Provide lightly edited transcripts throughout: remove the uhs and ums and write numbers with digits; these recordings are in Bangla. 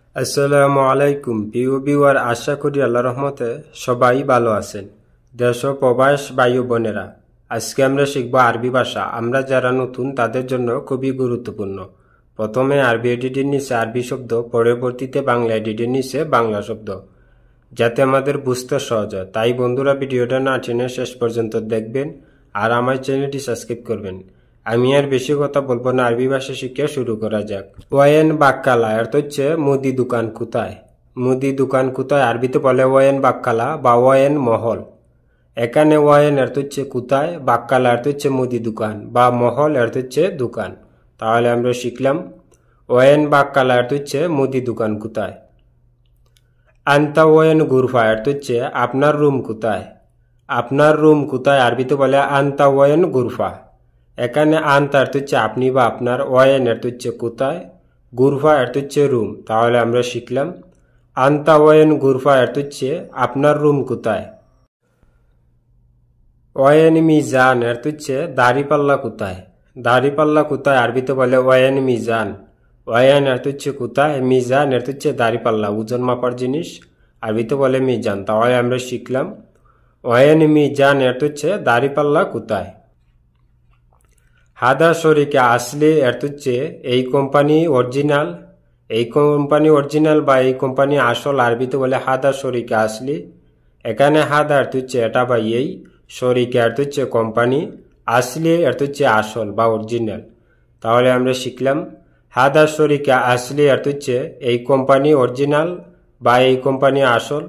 আসসালামু আলাইকুম প্রিয় ভিউয়ার, আশা করি আল্লাহর রহমতে সবাই ভালো আছেন। দেশ ও প্রবাস ভাই ও বোনেরা, আজকে আমরা শিখব আরবি ভাষা। আমরা যারা নতুন তাদের জন্য খুবই গুরুত্বপূর্ণ। প্রথমে আরবি এডিটের নিচে আরবি শব্দ, পরবর্তীতে বাংলা এডিটের নিচে বাংলা শব্দ, যাতে আমাদের বুঝতে সহজ হয়। তাই বন্ধুরা, ভিডিওটা না টেনে শেষ পর্যন্ত দেখবেন আর আমার চ্যানেলটি সাবস্ক্রাইব করবেন। আমি আর বেশি কথা বলবো না, আরবি ভাষা শিখে শুরু করা যাক। ওয়াইন বাক্কালা অর্থ হচ্ছে মুদি দোকান কোথায়। মুদি দোকান কোথায় আরবিতে বলে ওয়াইন বাক্কালা বা ওয়াইন মহল। এখানে ওয়াইন অর্থ হচ্ছে কোথায়, বাক্কালা অর্থ হচ্ছে মুদি দোকান বা মহল অর্থ হচ্ছে দোকান। তাহলে আমরা শিখলাম ওয়াইন বাক্কালা অর্থ হচ্ছে মুদি দোকান কোথায়। আন্তা ওয়াইন গুরফা অর্থ হচ্ছে আপনার রুম কোথায়। আপনার রুম কোথায় আরবিতে বলে আন্তা ওয়াইন গুরফা। এখানে আন্তা অর্থ হচ্ছে আপনি বা আপনার, ওয়াইন অর্থ হচ্ছে কোথায়, গুরফা অর্থ হচ্ছে রুম। তাহলে আমরা শিখলাম আন্তা ওয়াইন গুরফা অর্থ হচ্ছে আপনার রুম কোথায়। ওয়াইন মিজান অর্থ হচ্ছে দাড়িপাল্লা কোথায়। দাড়িপাল্লা কোথায় আরবিতে বলে ওয়াইন মিজান। ওয়াইন অর্থ হচ্ছে কোথায়, মিজান অর্থ হচ্ছে দাড়িপাল্লা, ওজন মাপার জিনিস, আরবিতে বলে মিজান। তাহলে আমরা শিখলাম ওয়াইন মিজান অর্থ হচ্ছে দাড়িপাল্লা কোথায়। হাদা শরিকে আসলে অর্থ হচ্ছে এই কোম্পানি অরিজিনাল। এই কোম্পানি অরিজিনাল বা এই কোম্পানি আসল, আরবিতে বলে হাদা শরিকে আসলি। এখানে হাদা অর্থ হচ্ছে এটা বা এই, শরিকে অর্থ হচ্ছে কোম্পানি, আসলি অর্থ হচ্ছে আসল বা অরিজিনাল। তাহলে আমরা শিখলাম হাদা শরিকে আসলি অর্থ হচ্ছে এই কোম্পানি অরিজিনাল বা এই কোম্পানি আসল।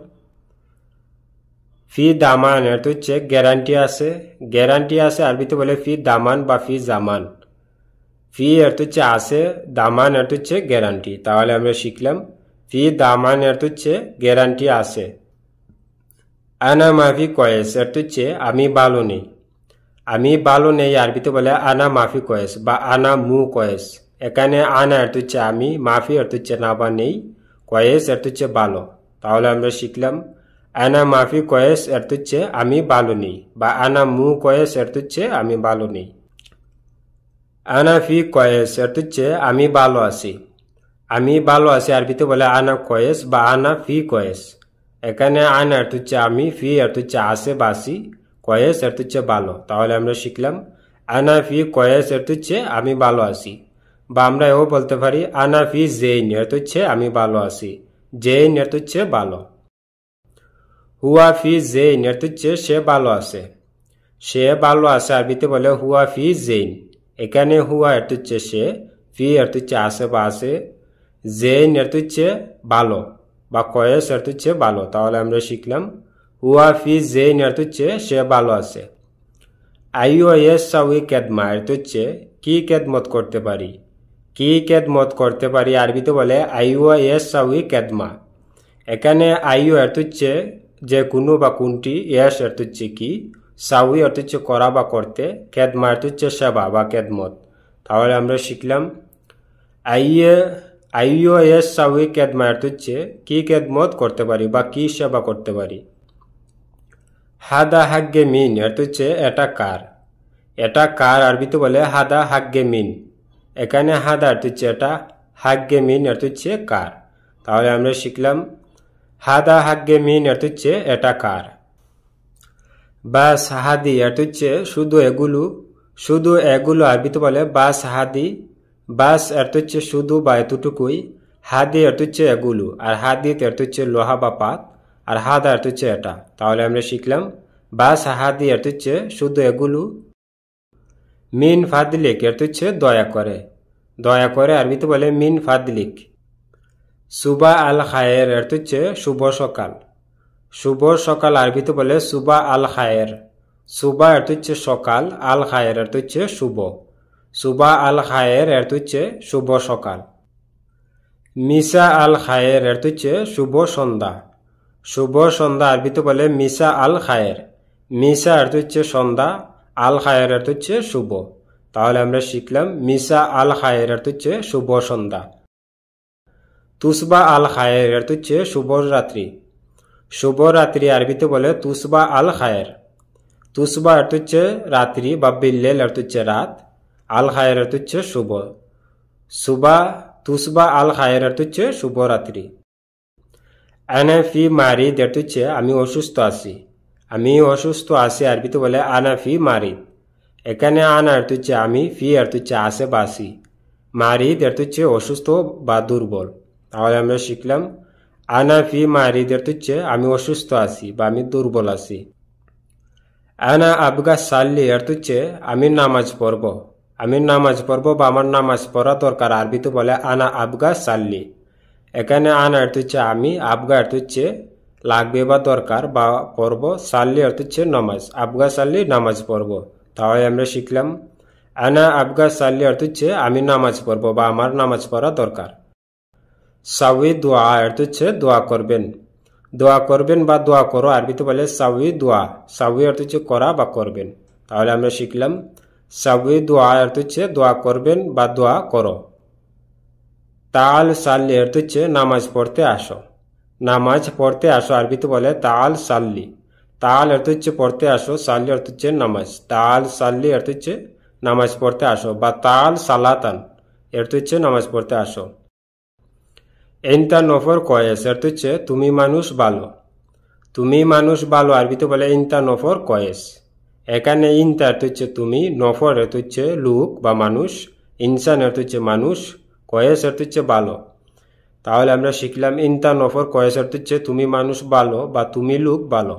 ফি দামান অর্থ হচ্ছে গ্যারান্টি আছে। গ্যারান্টি আছে আরবিতে বলে ফি দামান বা ফি জামান। ফি অর্থ হচ্ছে আছে, দামান অর্থ হচ্ছে গ্যারান্টি। তাহলে আমরা শিখলাম ফি দামান অর্থ হচ্ছে গ্যারান্টি আছে। আনা মাফি কয়েস অর্থ হচ্ছে আমি ভালো নেই। আমি ভালো নেই আরবিতে বলে আনা মাফি কয়েস বা আনা মু কয়েস। এখানে আনা অর্থ হচ্ছে আমি, মাফি অর্থ হচ্ছে না বা নেই, কয়েস অর্থ হচ্ছে ভালো। তাহলে আমরা শিখলাম আনা মাফি কয়েস অর্থ হচ্ছে আমি ভালো নেই বা আনা মু কয়েস অর্থ হচ্ছে আমি ভালো নেই। আনা ফি কয়েস অর্থ হচ্ছে আমি ভালো আছি। আমি ভালো আছি আরবিতে বলে আনা কয়েস বা আনা ফি কয়েস। এখানে আনা অর্থ হচ্ছে আমি, ফি অর্থ হচ্ছে আছে বা আছি, কয়েস অর্থ হচ্ছে ভালো। তাহলে আমরা শিখলাম আনা ফি কয়েস অর্থ হচ্ছে আমি ভালো আছি। বা আমরা এও বলতে পারি আনা ফি জেইন অর্থ হচ্ছে আমি ভালো আছি। জেইন অর্থ হচ্ছে ভালো। হুয়া ফি জেইন অর্থ হচ্ছে সে ভালো আছে। সে ভালো আছে আরবিতে বলে হুয়া ফি জেইন। এখানে হুয়া অর্থ হচ্ছে সে, ফি অর্থ হচ্ছে আছে বা আছে, জেইন অর্থ হচ্ছে ভালো বা কয়েস অর্থ হচ্ছে ভালো। তাহলে আমরা শিখলাম হুয়া ফি জেইন অর্থ হচ্ছে সে ভালো আছে। আইওএস সাউই কেদমা অর্থ হচ্ছে কি কেদমত করতে পারি। কি কেদমত করতে পারি আরবিতে বলে আইওএস সাউই কেদমা। এখানে আইও অর্থ হচ্ছে যে কোনো বা কোনটি, ইয়াস অর্থ হচ্ছে কি, সাউই অর্থ হচ্ছে করা বা করতে, কেদমা অর্থ হচ্ছে সেবা বা কেদমত। তাহলে আমরা শিখলাম আইও এস সাউই কেদমা অর্থ হচ্ছে কি কেদমত করতে পারি বা কি সেবা করতে পারি। হাদা হাগ্গে মিন অর্থ হচ্ছে এটা কার। এটা কার আরবিতে বলে হাদা হাগ্গে মিন। এখানে হাদা অর্থ হচ্ছে এটা, হাগ্গে মিন অর্থ হচ্ছে কার। তাহলে আমরা শিখলাম হাদা হাগ্গে মিন অর্থ হচ্ছে এটা কার। বাস হাদি অর্থ হচ্ছে শুধু এগুলো। শুধু এগুলো আরবিতে বলে বাস হাদি। বাস অর্থ হচ্ছে শুধু বা এতটুকুই। হাদি অর্থ হচ্ছে এগুলো, আর হাদিত অর্থ হচ্ছে লোহা বা পাত, আর হাদা অর্থ হচ্ছে এটা। তাহলে আমরা শিখলাম বাস হাদি অর্থ হচ্ছে শুধু এগুলো। মিন ফাদলিক অর্থ হচ্ছে দয়া করে। দয়া করে আরবিতে বলে মিন ফাদলিক। সুবা আল খায়ের অর্থ হচ্ছে শুভ সকাল। শুভ সকাল আরবিতে বলে সুবা আল খায়ের। সুবা অর্থ হচ্ছে সকাল, আল খায়ের অর্থ হচ্ছে শুভ। সুবা আল খায়ের অর্থ হচ্ছে শুভ সকাল। মিসা আল খায়ের অর্থ হচ্ছে শুভ সন্ধ্যা। শুভ সন্ধ্যা আরবিতে বলে মিসা আল খায়ের। মিসা অর্থ হচ্ছে সন্ধ্যা, আল খায়ের অর্থ হচ্ছে শুভ। তাহলে আমরা শিখলাম মিসা আল খায়ের অর্থ হচ্ছে শুভ সন্ধ্যা। তুসবা আল খায়ের অর্থ হচ্ছে শুভ রাত্রি। শুভ রাত্রি আরবিতে বলে তুসবা আল খায়ের। তুসবা অর্থ হচ্ছে রাত্রি বা বিল্লেল অর্থ হচ্ছে রাত, আল খায়ের অর্থ হচ্ছে শুভ। সুবা তুসবা আল খায়ের অর্থ হচ্ছে শুভরাত্রি। আনা ফি মারিদ অর্থ হচ্ছে আমি অসুস্থ আছি। আমি অসুস্থ আছি আরবিতে বলে আনা ফি মারিদ। এখানে আনা অর্থ হচ্ছে আমি, ফি অর্থ হচ্ছে আছে বা আছি, মারিদ অর্থ হচ্ছে অসুস্থ বা দুর্বল। তাহলে আমরা শিখলাম আনা ফি মারিদ অর্থ হচ্ছে আমি অসুস্থ আছি বা আমি দুর্বল আছি। আনা আবগা সাল্লি অর্থ হচ্ছে আমি নামাজ পড়ব। আমি নামাজ পড়ব বা আমার নামাজ পড়া দরকার, আরবিতে বলে আনা আবগা সাল্লি। এখানে আনা অর্থ হচ্ছে আমি, আবগা অর্থ হচ্ছে লাগবে বা দরকার বা পড়ব, সাল্লি অর্থ হচ্ছে নামাজ, আবগা সাল্লি নামাজ পড়ব। তাহলে আমরা শিখলাম আনা আবগা সাল্লি অর্থ হচ্ছে আমি নামাজ পড়ব বা আমার নামাজ পড়া দরকার। সাউই দোয়া অর্থ হচ্ছে দোয়া করবেন। দোয়া করবেন বা দোয়া করো, আরবিতে বলে সাউই দোয়া। সাউই অর্থ হচ্ছে করা বা করবেন। তাহলে আমরা শিখলাম সাউই দোয়া অর্থ হচ্ছে দোয়া করবেন বা দোয়া করো। তাল সাল্লি অর্থ হচ্ছে নামাজ পড়তে আসো। নামাজ পড়তে আসো, আরবিতে বলে তাল সাল্লি। তাল অর্থ হচ্ছে পড়তে আসো, সাল্লি অর্থ হচ্ছে নামাজ। তাল সাল্লি অর্থ হচ্ছে নামাজ পড়তে আসো বা তাল সালাতান অর্থ হচ্ছে নামাজ পড়তে আসো। এনতা নফর কয়েস অর্থ হচ্ছে তুমি মানুষ ভালো। তুমি মানুষ ভালো, আরবিতে বলে ইনতা নফর কয়েস। এখানে ইনতা অর্থ হচ্ছে তুমি, নফর অর্থ হচ্ছে লোক বা মানুষ, ইনসান অর্থ হচ্ছে মানুষ, কয়েস অর্থ হচ্ছে ভালো। তাহলে আমরা শিখলাম ইনতা নফর কয়েস অর্থ হচ্ছে তুমি মানুষ ভালো বা তুমি লোক ভালো।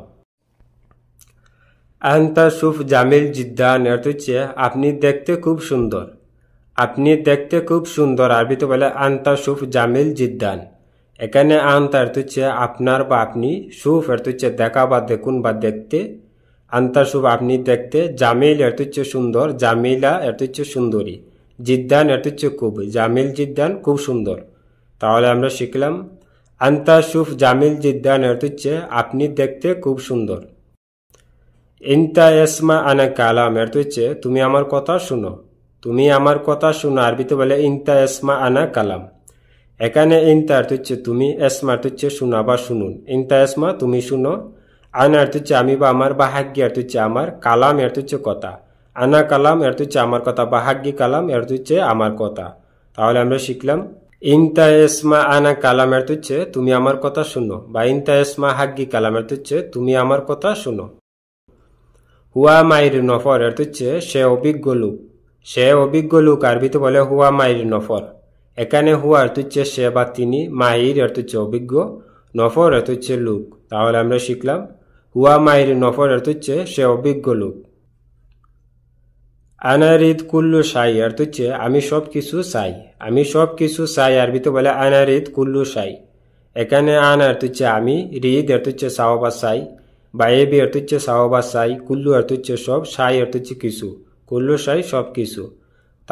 আন্তা সুফ জামিল জিদ্দান অর্থ হচ্ছে আপনি দেখতে খুব সুন্দর। আপনি দেখতে খুব সুন্দর, আরবিতে বলে আন্তা সুফ জামিল জিদ্দান। এখানে আন্তা অর্থ হচ্ছে আপনার বা আপনি, সুফ অর্থ হচ্ছে দেখা বা দেখুন বা দেখতে, আন্তা সুফ আপনি দেখতে, জামিল অর্থ হচ্ছে সুন্দর, জামিলা অর্থ হচ্ছে সুন্দরী, জিদ্দান অর্থ হচ্ছে খুব, জামিল জিদ্দান খুব সুন্দর। তাহলে আমরা শিখলাম আন্তা সুফ জামিল জিদ্দান অর্থ হচ্ছে আপনি দেখতে খুব সুন্দর। ইনতা এসমা আনা কালাম অর্থ হচ্ছে তুমি আমার কথা শুনো। তুমি আমার কথা শুনো, আরবিতে বলে ইনতা এসমা আনা কালাম। এখানে ইনতা অর্থ হচ্ছে তুমি, এসমা অর্থ হচ্ছে শোনা বা শুনুন। ইনতা এসমা তুমি শুনো, আনা অর্থ হচ্ছে আমি বা আমার, বা হাগ্গি অর্থ হচ্ছে আমার, কালাম অর্থ হচ্ছে কথা। আনা কালাম অর্থ হচ্ছে আমার কথা বা হাগ্গি কালাম অর্থ হচ্ছে আমার কথা। তাহলে আমরা শিখলাম ইনতা এসমা আনা কালাম অর্থ হচ্ছে তুমি আমার কথা শুনো বা ইনতা এসমা হাগ্গি কালাম অর্থ হচ্ছে তুমি আমার কথা শুনো। হুয়া মাইর নফর অর্থ হচ্ছে সে অভিজ্ঞ লোক। সে অভিজ্ঞ লোক, আরবিতে বলে হুয়া মাইর নফর। এখানে হুয়া অর্থ হচ্ছে সে বা তিনি, মাহির অর্থ হচ্ছে অভিজ্ঞ, নফর অর্থ হচ্ছে লোক। তাহলে আমরা শিখলাম হুয়া মাইর নফর অর্থ হচ্ছে সে অভিজ্ঞ লোক। আনারিদ কুল্লু সাই অর্থ হচ্ছে আমি সব কিছু চাই। আমি সব কিছু চাই, আরবিতে বলে আনারিদ কুল্লু সাই। এখানে আনা অর্থ হচ্ছে আমি, রিদ অর্থ হচ্ছে চাওয়া বা চাই, বা এবি অর্থ হচ্ছে চাওয়া বা চাই, কুল্লু অর্থ হচ্ছে সব, সাই অর্থ হচ্ছে কিছু, কুল্লু সাই সব কিছু।